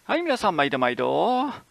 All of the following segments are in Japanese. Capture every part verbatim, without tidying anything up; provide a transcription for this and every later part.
はい、皆さん、毎度毎度。はい、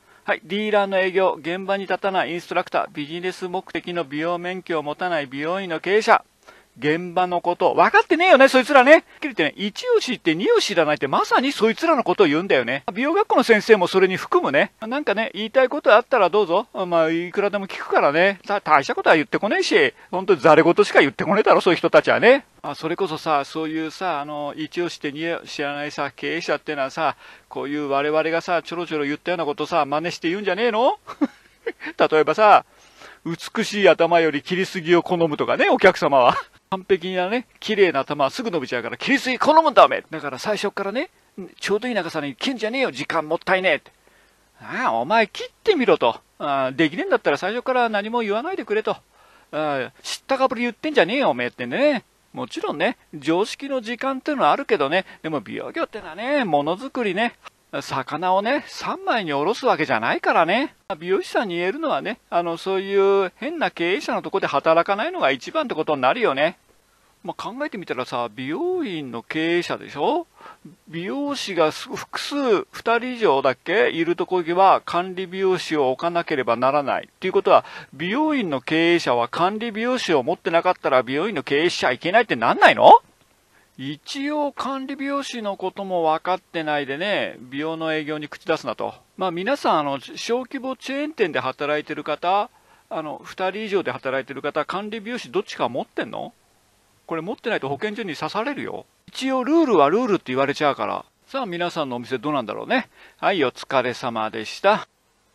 ディーラーの営業、現場に立たないインストラクター、ビジネス目的の美容免許を持たない美容院の経営者、現場のこと、分かってねえよね、そいつらね。はっきり言ってね、一を知って二を知らないってまさにそいつらのことを言うんだよね。美容学校の先生もそれに含むね。なんかね、言いたいことあったらどうぞ。まあ、いくらでも聞くからね。大したことは言ってこねえし、本当にざれ言しか言ってこねえだろ、そういう人たちはね。あ、それこそさ、そういうさ、あの、一を知って二を知らないさ、経営者ってのはさ、こういう我々がさ、ちょろちょろ言ったようなことさ、真似して言うんじゃねえの例えばさ、美しい頭より切りすぎを好むとかね、お客様は。完璧なね、綺麗な頭はすぐ伸びちゃうから、切りすぎ好むんだおめえ。だから最初からね、ちょうどいい長さに切んじゃねえよ、時間もったいねえって。ああ、お前切ってみろと。あできねえんだったら最初から何も言わないでくれと。あ知ったかぶり言ってんじゃねえよ、おめえってね。もちろんね、常識の時間っていうのはあるけどね、でも美容業ってのはね、ものづくりね、魚をね、三枚におろすわけじゃないからね。美容師さんに言えるのはね、あの、そういう変な経営者のとこで働かないのが一番ってことになるよね。まあ、考えてみたらさ、美容院の経営者でしょ？美容師が複数、二人以上だっけいるとこには管理美容師を置かなければならない。っていうことは、美容院の経営者は管理美容師を持ってなかったら美容院の経営者はいけないってなんないの？一応管理美容師のことも分かってないでね、美容の営業に口出すなと。まあ皆さん、あの、小規模チェーン店で働いてる方、あの、二人以上で働いてる方、管理美容師どっちか持ってんの？これ持ってないと保健所に刺されるよ。一応ルールはルールって言われちゃうから。さあ皆さんのお店どうなんだろうね。はい、お疲れ様でした。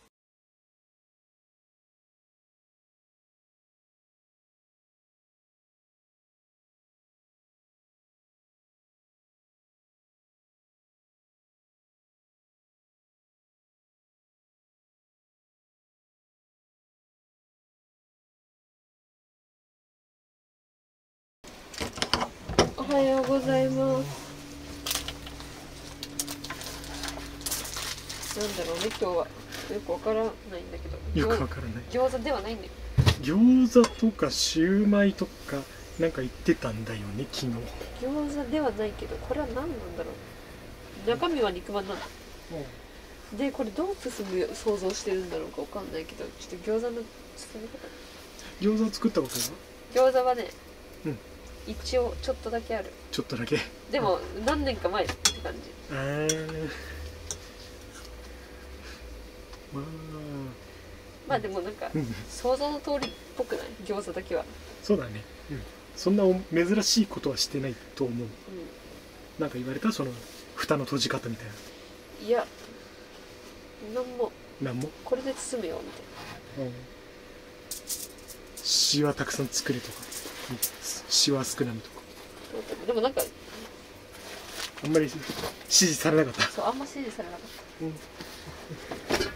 おはようございます。なんだろうね、今日はよくわからないんだけど。 よくわからない。 餃子ではないんだよ。 餃子とかシューマイとかなんか言ってたんだよね、昨日。 餃子ではないけど、これは何なんだろう。中身は肉まんなの。で、これどう包む想像してるんだろうかわかんないけど、ちょっと餃子の包み方。 餃子作ったこと餃子はね、 うん、 一応ちょっとだけある。 ちょっとだけ。 でも何年か前って感じ。 あーまあまあでもなんか想像の通りっぽくない？餃子だけは。 そうだね、うん、そんな珍しいことはしてないと思う、うん、なんか言われたその蓋の閉じ方みたいな。 いや、なんもなんもこれで包むよみたいな、うん、 シワたくさん作れとかシワ少なめとか。 でもなんかあんまり指示されなかった。 そう、あんま指示されなかった、うん